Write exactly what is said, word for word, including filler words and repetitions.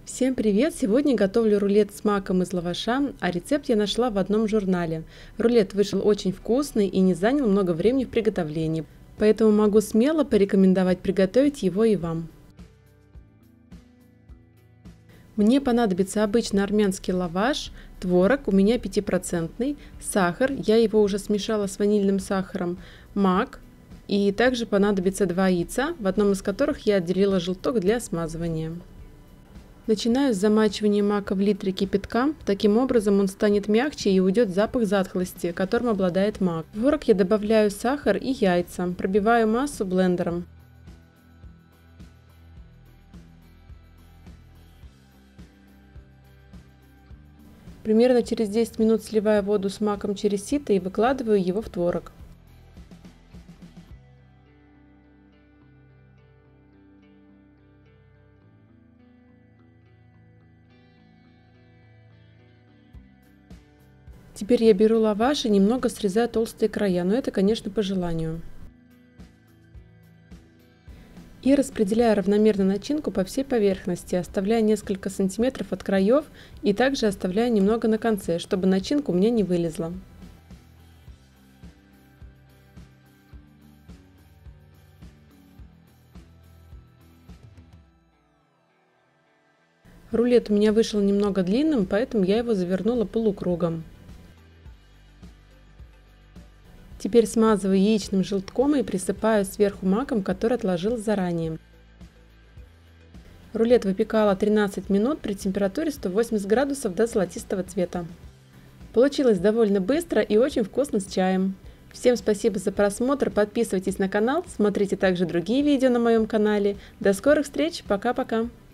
Всем привет! Сегодня готовлю рулет с маком из лаваша, а рецепт я нашла в одном журнале. Рулет вышел очень вкусный и не занял много времени в приготовлении, поэтому могу смело порекомендовать приготовить его и вам. Мне понадобится обычный армянский лаваш, творог, у меня пятипроцентный, сахар, я его уже смешала с ванильным сахаром, мак, и также понадобится два яйца, в одном из которых я отделила желток для смазывания. Начинаю с замачивания мака в литре кипятка, таким образом он станет мягче и уйдет запах затхлости, которым обладает мак. В творог я добавляю сахар и яйца, пробиваю массу блендером. Примерно через десять минут сливаю воду с маком через сито и выкладываю его в творог. Теперь я беру лаваш и немного срезаю толстые края, но это, конечно, по желанию. И распределяю равномерно начинку по всей поверхности, оставляя несколько сантиметров от краев и также оставляю немного на конце, чтобы начинка у меня не вылезла. Рулет у меня вышел немного длинным, поэтому я его завернула полукругом. Теперь смазываю яичным желтком и присыпаю сверху маком, который отложила заранее. Рулет выпекала тринадцать минут при температуре сто восемьдесят градусов до золотистого цвета. Получилось довольно быстро и очень вкусно с чаем. Всем спасибо за просмотр, подписывайтесь на канал, смотрите также другие видео на моем канале. До скорых встреч, пока-пока!